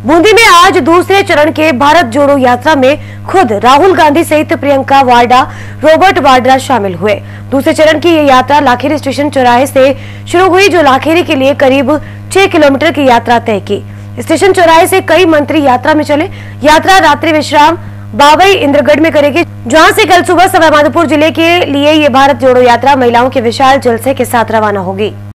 बूंदी में आज दूसरे चरण के भारत जोड़ो यात्रा में खुद राहुल गांधी सहित प्रियंका वाड्रा, रॉबर्ट वाड्रा शामिल हुए। दूसरे चरण की ये यात्रा लाखेरी स्टेशन चौराहे से शुरू हुई, जो लाखेरी के लिए करीब 6 किलोमीटर की यात्रा तय की। स्टेशन चौराहे से कई मंत्री यात्रा में चले। यात्रा रात्रि विश्राम बाबई इंद्रगढ़ में करेगी, जहां से कल सुबह सवाईमाधोपुर जिले के लिए ये भारत जोड़ो यात्रा महिलाओं के विशाल जलसे के साथ रवाना होगी।